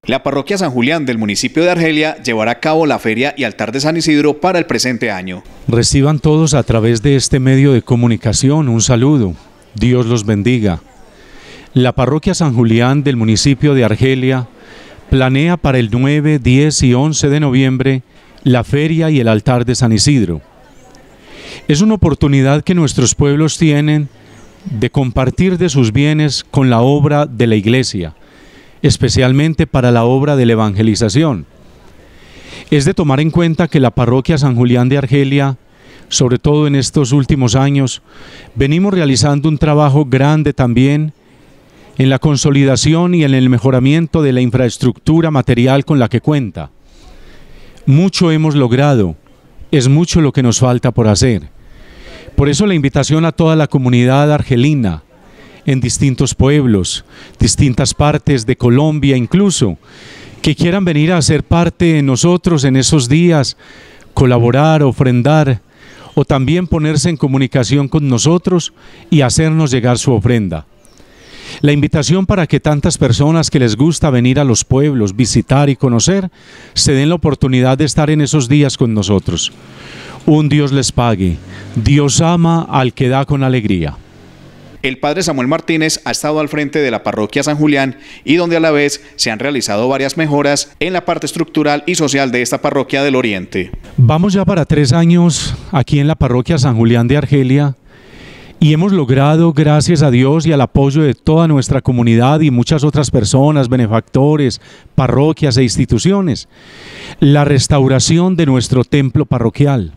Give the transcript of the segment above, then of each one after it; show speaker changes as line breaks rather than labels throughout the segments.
La parroquia San Julián del municipio de Argelia llevará a cabo la feria y altar de San Isidro para el presente año.
Reciban todos a través de este medio de comunicación un saludo. Dios los bendiga. La parroquia San Julián del municipio de Argelia planea para el 9, 10 y 11 de noviembre la feria y el altar de San Isidro. Es una oportunidad que nuestros pueblos tienen de compartir de sus bienes con la obra de la Iglesia, especialmente para la obra de la evangelización. Es de tomar en cuenta que la parroquia San Julián de Argelia, sobre todo en estos últimos años, venimos realizando un trabajo grande también en la consolidación y en el mejoramiento de la infraestructura material con la que cuenta. Mucho hemos logrado, es mucho lo que nos falta por hacer. Por eso la invitación a toda la comunidad argelina, en distintos pueblos, distintas partes de Colombia incluso, que quieran venir a ser parte de nosotros en esos días, colaborar, ofrendar, o también ponerse en comunicación con nosotros y hacernos llegar su ofrenda. La invitación para que tantas personas que les gusta venir a los pueblos, visitar y conocer, se den la oportunidad de estar en esos días con nosotros. Un Dios les pague. Dios ama al que da con alegría.
El padre Samuel Martínez ha estado al frente de la parroquia San Julián y donde a la vez se han realizado varias mejoras en la parte estructural y social de esta parroquia del Oriente.
Vamos ya para 3 años aquí en la parroquia San Julián de Argelia y hemos logrado, gracias a Dios y al apoyo de toda nuestra comunidad y muchas otras personas, benefactores, parroquias e instituciones, la restauración de nuestro templo parroquial,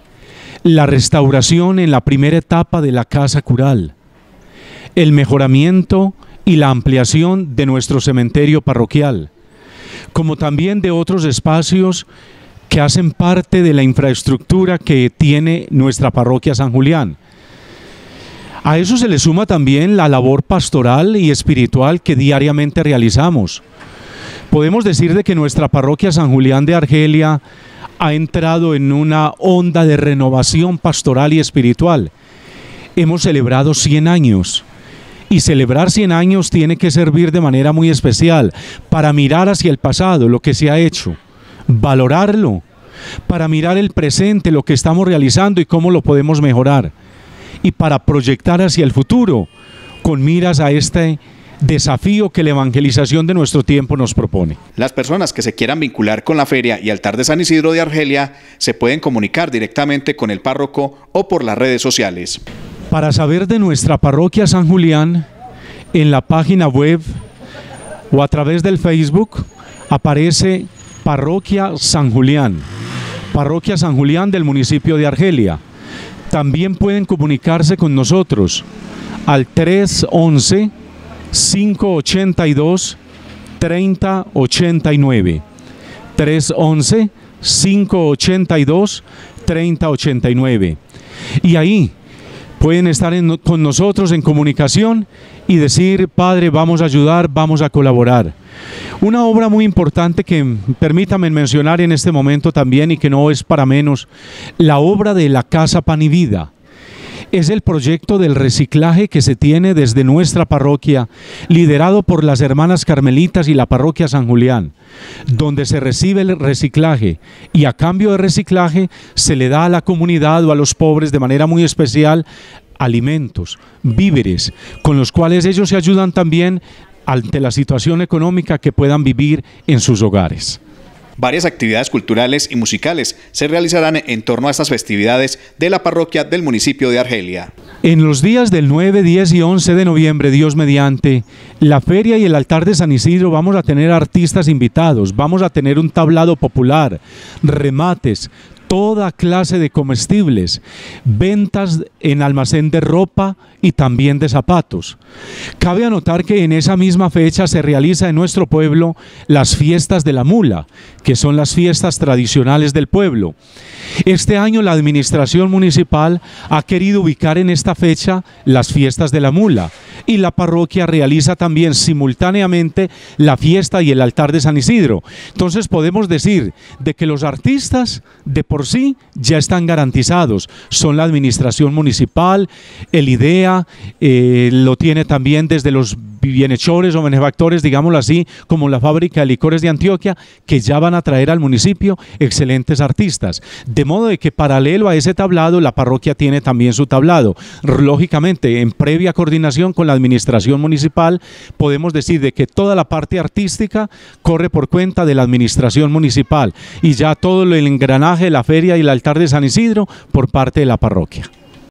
la restauración en la primera etapa de la casa cural, el mejoramiento y la ampliación de nuestro cementerio parroquial, como también de otros espacios que hacen parte de la infraestructura que tiene nuestra parroquia San Julián. A eso se le suma también la labor pastoral y espiritual que diariamente realizamos. Podemos decir de que nuestra parroquia San Julián de Argelia ha entrado en una onda de renovación pastoral y espiritual. Hemos celebrado 100 años. Y celebrar 100 años tiene que servir de manera muy especial para mirar hacia el pasado, lo que se ha hecho, valorarlo, para mirar el presente, lo que estamos realizando y cómo lo podemos mejorar, y para proyectar hacia el futuro, con miras a este desafío que la evangelización de nuestro tiempo nos propone.
Las personas que se quieran vincular con la feria y altar de San Isidro de Argelia se pueden comunicar directamente con el párroco o por las redes sociales.
Para saber de nuestra parroquia San Julián, en la página web o a través del Facebook aparece Parroquia San Julián del municipio de Argelia. También pueden comunicarse con nosotros al 311-582-3089. 311-582-3089. Y ahí pueden estar con nosotros en comunicación y decir: Padre, vamos a ayudar, vamos a colaborar. Una obra muy importante que permítanme mencionar en este momento también, y que no es para menos, la obra de la Casa Pan y Vida. Es el proyecto del reciclaje que se tiene desde nuestra parroquia, liderado por las hermanas carmelitas y la parroquia San Julián, donde se recibe el reciclaje y a cambio de reciclaje se le da a la comunidad o a los pobres de manera muy especial alimentos, víveres, con los cuales ellos se ayudan también ante la situación económica que puedan vivir en sus hogares.
Varias actividades culturales y musicales se realizarán en torno a estas festividades de la parroquia del municipio de Argelia.
En los días del 9, 10 y 11 de noviembre, Dios mediante, la feria y el altar de San Isidro, vamos a tener artistas invitados, vamos a tener un tablado popular, remates, toda clase de comestibles, ventas en almacén de ropa y también de zapatos. Cabe anotar que en esa misma fecha se realiza en nuestro pueblo las fiestas de la mula, que son las fiestas tradicionales del pueblo. Este año la administración municipal ha querido ubicar en esta fecha las fiestas de la mula, y la parroquia realiza también simultáneamente la fiesta y el altar de San Isidro. Entonces podemos decir de que los artistas de por sí ya están garantizados. Son la administración municipal, el IDEA, lo tiene también desde los bienhechores o benefactores, digámoslo así, como la Fábrica de Licores de Antioquia, que ya van a traer al municipio excelentes artistas. De modo de que paralelo a ese tablado, la parroquia tiene también su tablado. Lógicamente, en previa coordinación con la administración municipal, podemos decir de que toda la parte artística corre por cuenta de la administración municipal y ya todo el engranaje de la feria y el altar de San Isidro por parte de la parroquia.